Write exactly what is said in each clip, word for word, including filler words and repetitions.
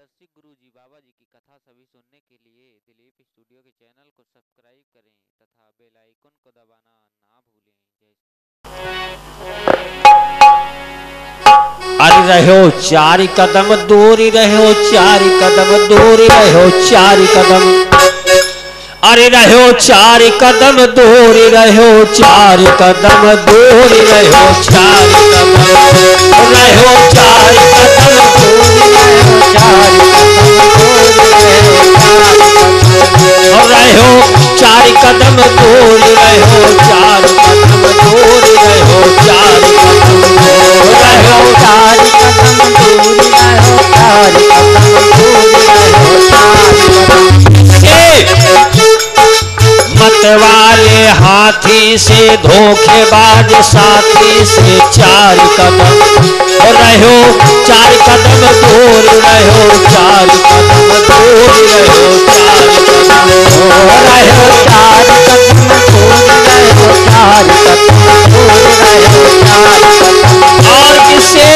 मार्गदर्शी गुरु जी बाबा जी की कथा सभी सुनने के लिए दिलीप स्टूडियो के चैनल को सब्सक्राइब करें तथा बेल आइकन को दबाना ना भूलें। जय अरे रहो चार कदम दूरी, रहो चार कदम दूरी, रहो चार कदम, अरे रहो चार कदम दूरी, रहो चार कदम दूरी, रहो चार कदम, रहो चार कदम दूरी, रहो चार कदम दूरी, रहो चार कदम दूरी, रहो चार कदम दूरी, रहो चार कदम दूरी, रहो चार कदम दूरी, रहो चार कदम दूरी। मत वाले हाथी से धोखेबाज साथी से चार कदम, रहो चार कदम दूर, रहो चार कदम दूर, रहो चार कदम, रहो चार कदम दूर, रहो चार कदम दूर, रहो चार कदम। और किससे?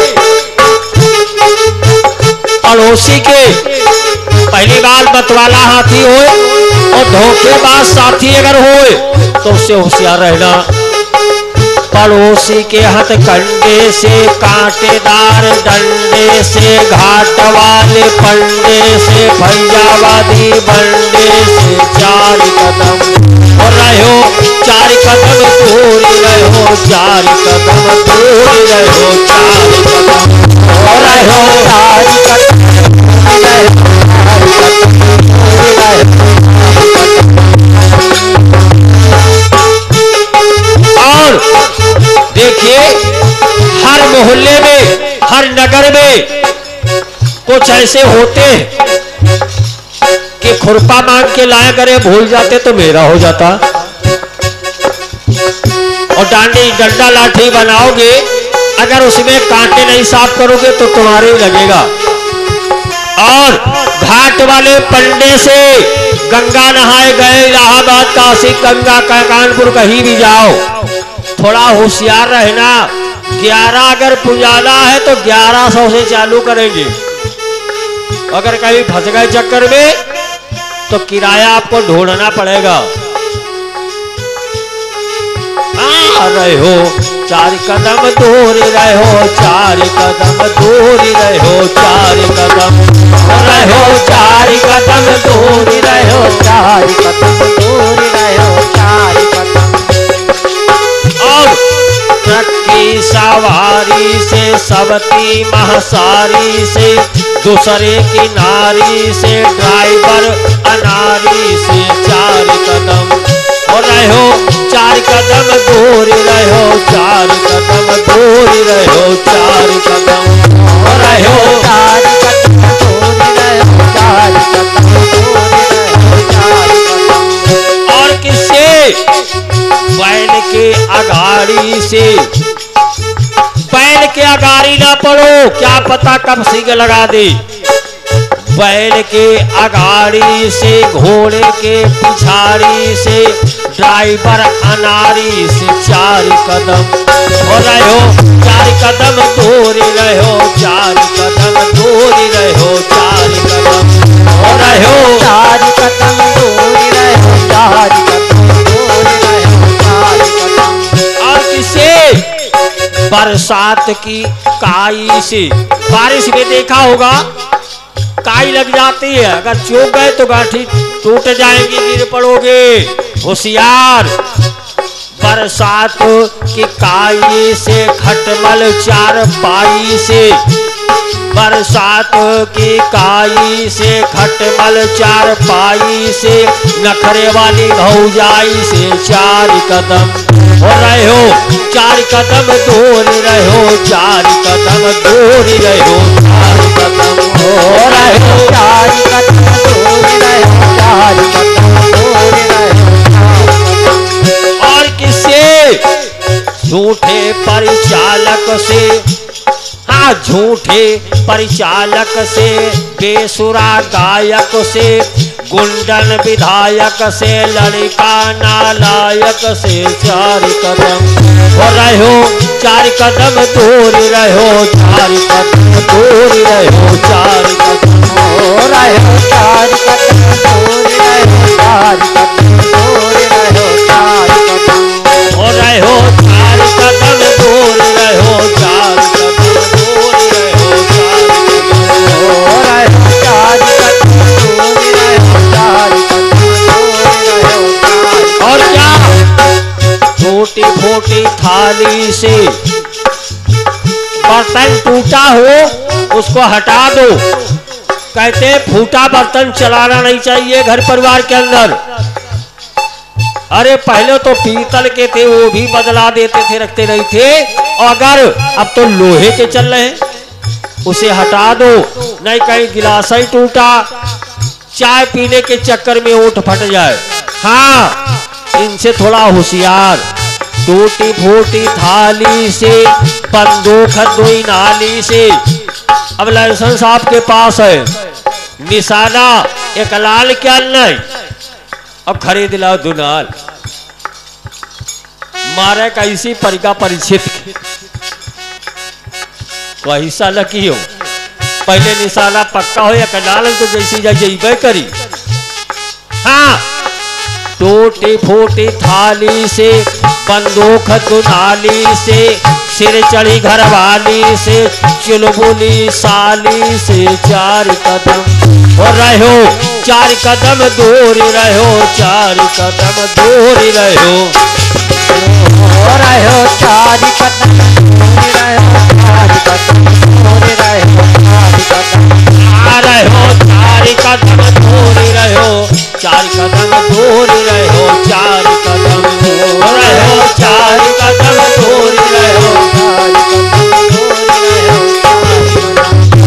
पड़ोसी के पहली बार मतवाला हाथी होए और धोखेबाज साथी अगर होए तो उससे होशियार रहना। पड़ोसी के हथकंडे से, कांटेदार डंडे से, घाट वाले पंडे से, भैयावादी बंडे से चार कदम, और रहो चार कदम दूर, रहो चार कदम दूर, रहो चार कदम, और रहो चार कदम, और देखिए हर मोहल्ले में, हर नगर में कुछ ऐसे होते हैं कि खुरपा मांग के लाया करे, भूल जाते तो मेरा हो जाता। और डांडी डंडा लाठी बनाओगे, अगर उसमें कांटे नहीं साफ करोगे तो तुम्हारे ही लगेगा। और घाट वाले पंडे से गंगा नहाए गए, इलाहाबाद, काशी, गंगा का कानपुर कहीं भी जाओ, थोड़ा होशियार रहना। ग्यारह अगर पुजाना है तो ग्यारह सौ से चालू करेंगे। अगर कहीं फंस गए चक्कर में तो किराया आपको ढूंढना पड़ेगा। रहो चार कदम दूरी, रहो चार कदम दूरी, रहो चार कदम, रहो चार कदम दूरी, रहो चार कदम दूरी, रहो चार कदम। और ट्रक की सवारी से, सबकी महसारी से, दूसरे की नारी से, ड्राइवर अनारी से चार कदम, और रहो चार कदम दूरी, रहो चार कदम दूरी, रहो चार कदम, और रहो चार कदम दूरी, रहो चार कदम दूरी, रहो चार कदम। और किससे? बैल के अगाड़ी से। बैल के अगाड़ी ना पड़ो, क्या पता कब सिंग लगा दे। बैल के अगाड़ी से, घोड़े के पिछाड़ी से, ड्राइवर अनारी से चार कदम, और रहो चार कदम दूरी, रहो चार कदम दूरी, रहो चार कदम, और रहो चार कदम दूरी, रहो चार कदम दूरी, रहो चार कदम। और किसे? बरसात की काई से। बारिश में देखा होगा काई लग जाती है, अगर चूक गए तो गांठी टूट जाएंगी, गिर पड़ोगे। होशियार। बरसात की काई से, खटमल चार पाई से, बरसात की काई से, खटमल चार पाई से, नखरे वाली भौजाई से चार कदम, और रहो चार कदम दूरी, रहो चार कदम दूरी, रहो चार कदम, और रहो चार कदम दूरी, रहो चार कदम दूरी, रहो चार कदम। और किससे? झूठे परिचालक से। हाँ, झूठे परिचालक से, बेसुरा गायक से, गुंडन विधायक से, लड़का नालायक से चार कदम, और रहो चार कदम दूर, रहो चार कदम दूर, रहो चार कदम, रहो चार कदम दूर रहो चार कदम दूर रहो चार कदम और रहो चार कदम दूर रहो चार कदम दूर रहो चार कदम और रहो चार कदम दूर रहो चार कदम दूर रहो चार और क्या टूटी फूटी थाली से बर्तन टूटा हो उसको हटा दो। कहते फूटा बर्तन चलाना नहीं चाहिए घर परिवार के अंदर। अरे पहले तो पीतल के थे वो भी बदला देते थे रखते नहीं थे, अगर अब तो लोहे के चल रहे हैं उसे हटा दो। नहीं कहीं गिलास ही टूटा चाय पीने के चक्कर में ओठ फट जाए। हाँ इनसे थोड़ा होशियार। टूटी फूटी थाली से बंदूक दुई नाली से। अब लाइसेंस आपके पास है, निशाना एक लाल क्या नहीं, अब खरीद लो दुनाल। मारे कैसी परिका परिचित वही साल की हो, पहले निशाना पक्का हो या कनाल तो जैसी जाइबे करी। हाँ टूटी फूटी थाली से बंदूक दुनाली से सिर चढ़ी घरवाली से चुलबुली साली से चार कदम और रहो चार कदम दूर रहो चार कदम दूर रहो और रहो चार कदम दूर रहो चार कदम दूर रहो चार कदम रहो चार कदम दूर रहो चार कदम दूर रहो चार कदम दूर रहो चार कदम दूर रहो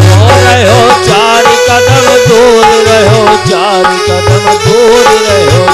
रहो चार कदम दूर रहो चार कदम दूर रहो